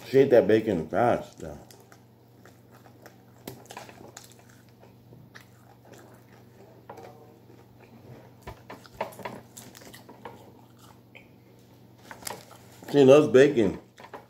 She ate that bacon fast. Yeah. She loves bacon.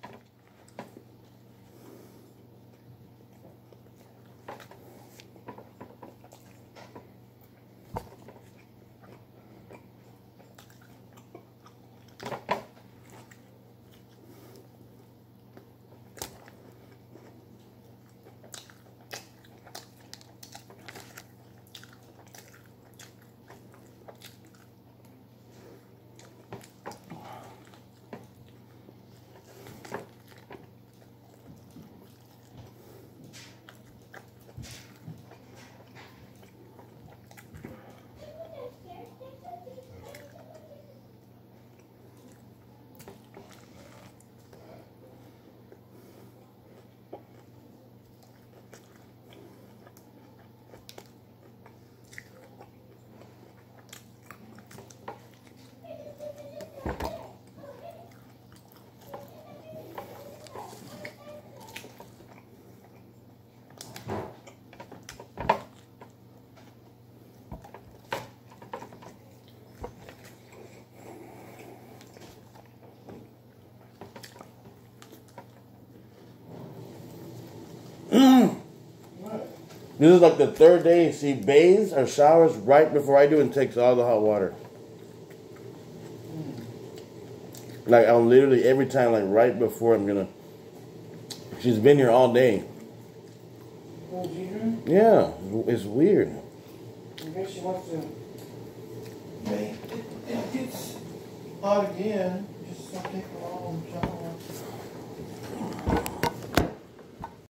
This is like the third day she bathes or showers right before I do and takes all the hot water. Like I'm literally every time, like right before I'm gonna. She's been here all day. Yeah, it's weird. I guess she wants to make it. If it gets hot again, just take